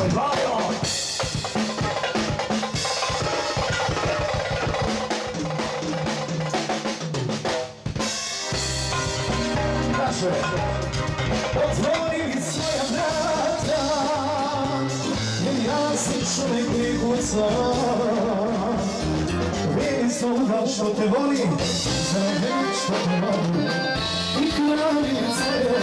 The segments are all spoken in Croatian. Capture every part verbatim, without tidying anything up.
svoj gladio. Kaže, otvori svoja vrata, jer ja sam čovjek koji kuca. Vidi sluga što te voli, za već što te voli, i kraljice.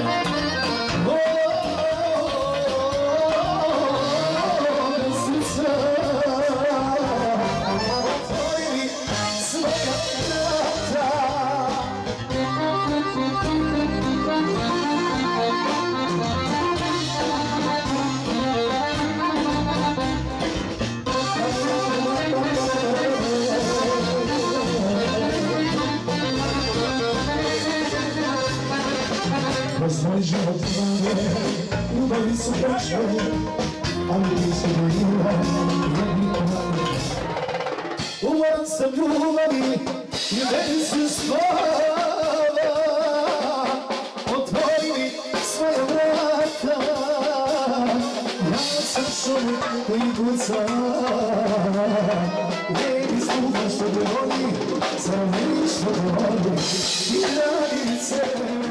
Kroz moj život znanje, ljubavi su prošle, ali ti su bila jedni komadi. Umoran sam ljubavi i meni se spava, otvori mi svoje vrata, ja sam čovjek koji kuca. Vidi sluga što te voli, za meni što te voli, i granice.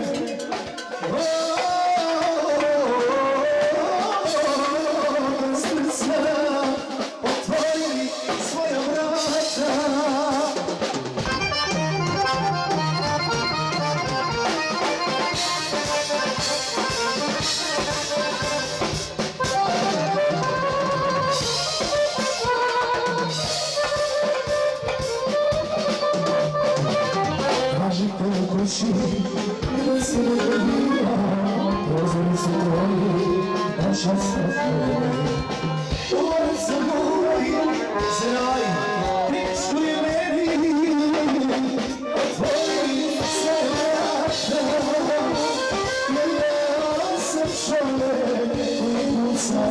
Tražite u kući, gdje se ne dobija, prozori su tvoji, naša srca. Umoran sam ljubavi, zraj, priču je meni, otvori svoje vrata, jer ja sam čovjek koji kuca.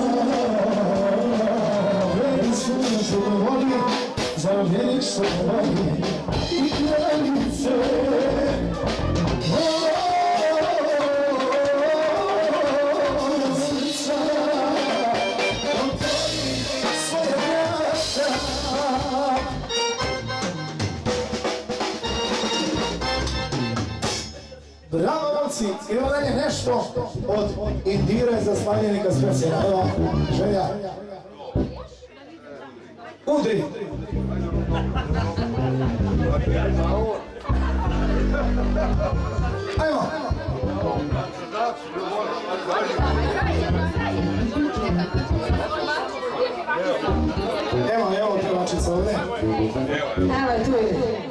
Vidi sluga što te voli, zarovljenik što te voli, i kraljice. Bravo, momci, idemo dalje nešto od Indire za slavljenika specijalna. Evo, želja. Udri! Ajmo! Evo, evo, pevačica ovdje. Evo, tu je.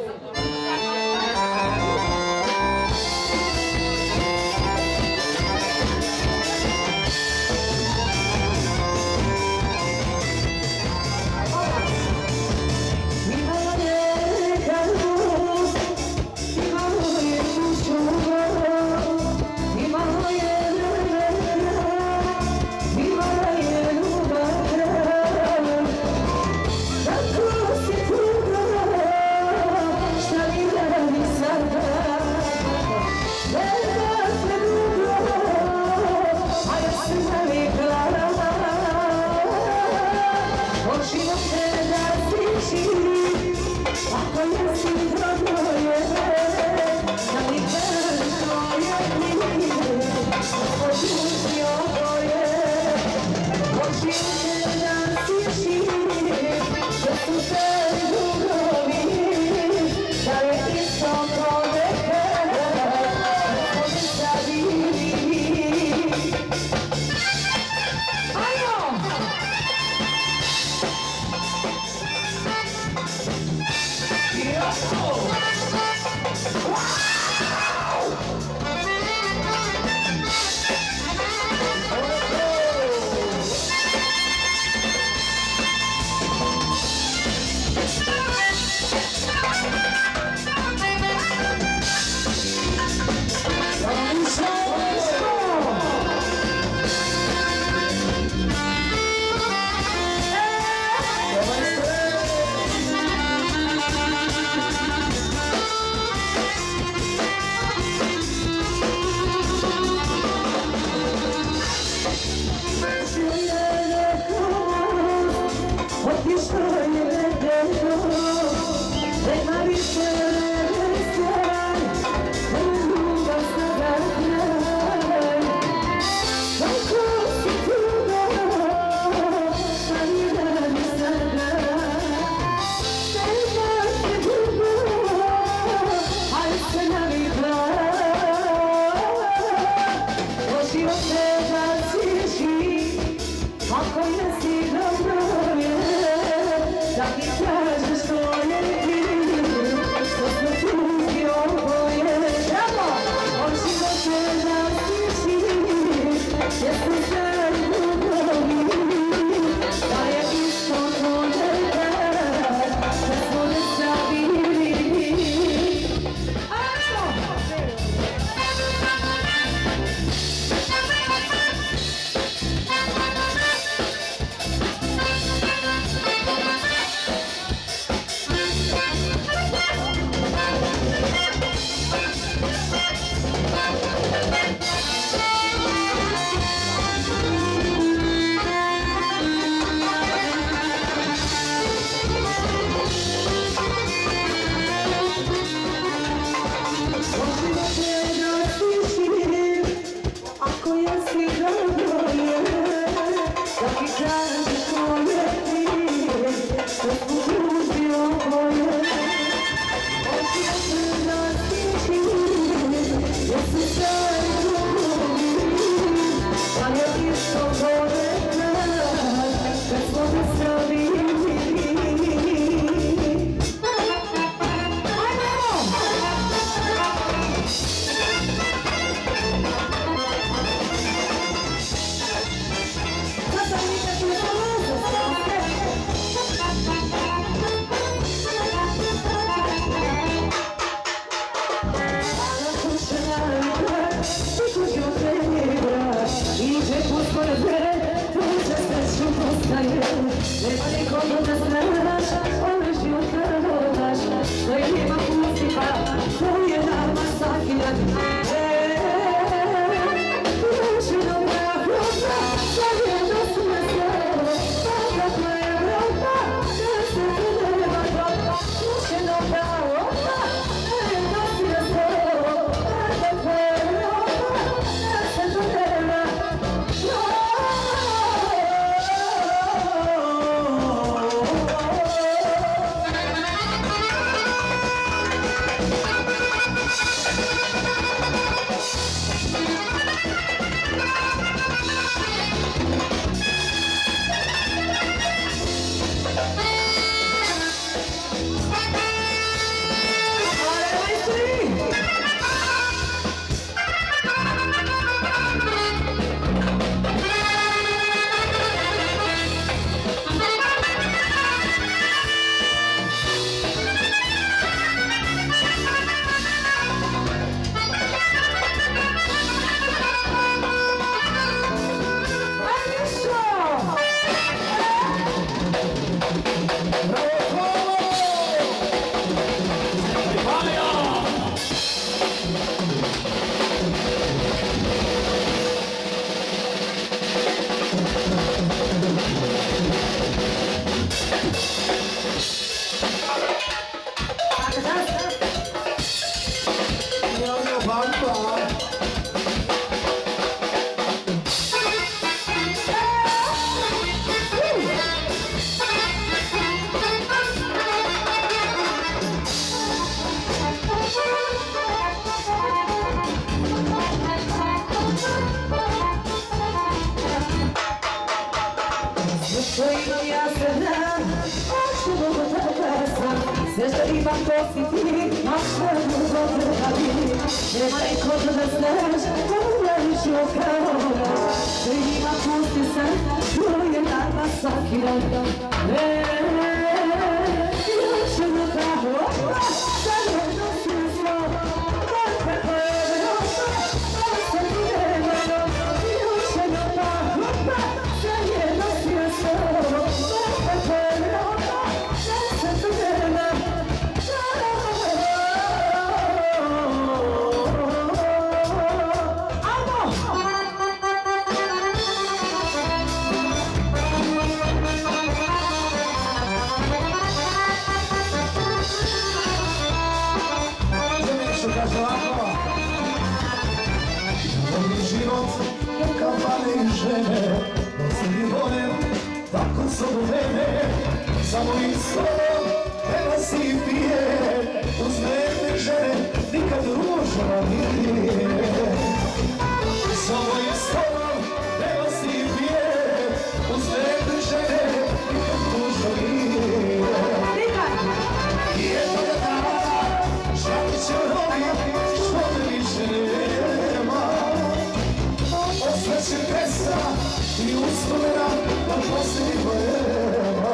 sobu mene, za mojim stolom nema si pije, uz mene žene nikad ruža nije. Za mojim stolom nema si pije, uz mene žene nikad ruža nije. Jednoga dana žalit će novi što me više nema. Osveće pesma i uspomena na posljednji poema.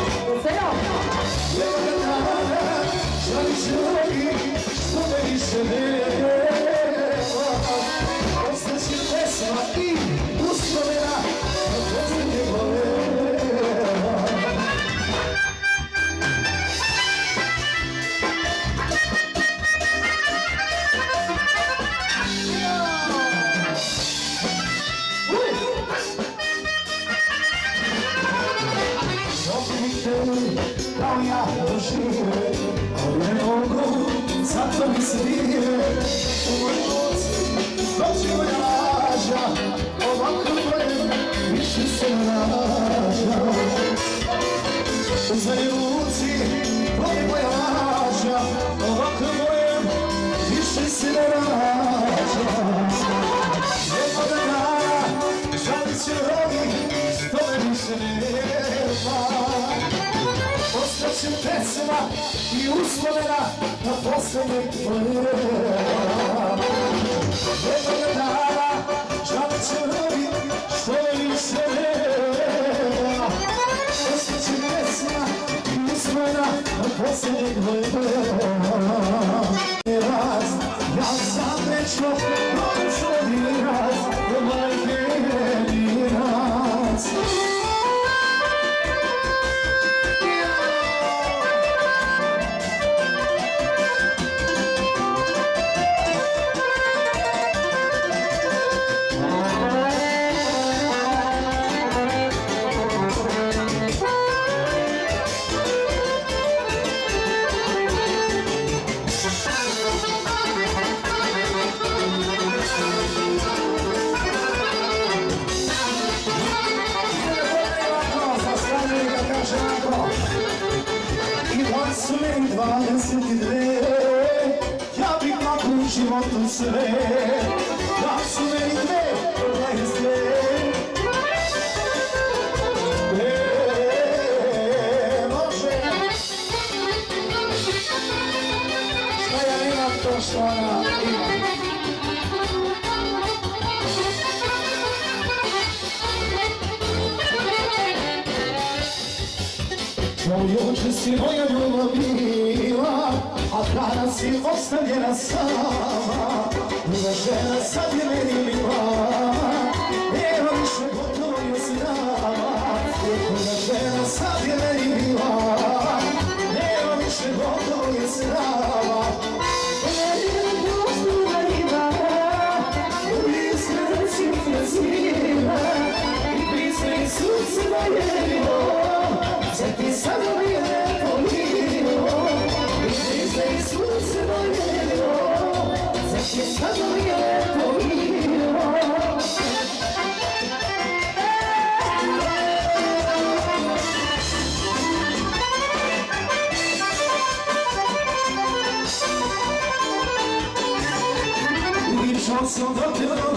Jednoga dana žalit će novi što me više nema. Osveće pesma i uspomena na posljednji poema. Kao ja dožive, ali ne mogu, zato mi se dive. U moj noci dođe moja laža, ovako mojem više se ne rađa. U zadnjoj ruci voli moja laža, ovako mojem više se ne rađa. Jednoga dana žalit će rovi, što me više nema. Ostaće pesma i uspomena na posljednjeg poema. Jednoga dana žalit će rovi, što me više nema. Ostaće pesma i uspomena na posljednjeg poema. Ja sam nečno prošlo ni raz, do majke ni raz. Su meni dvadeset dve, ja bih mogu u životu sve. Da su meni dve, dvadeset dve. E, može. Šta ja imam to što ona ima? Juče si moja ljubav bila, a danas si ostavljena sama. Druga žena sad je meni mila, nema više gotovo je s nama. Druga žena sad je meni mila, nema više gotovo je s nama. Jedna ljubav ima, uvijek srci prezima, i pisme i srce najavilo. Ti samo mi je lepo milo, i prizne i sunce voljelo. Ti samo mi je lepo milo. Išao sam do tebe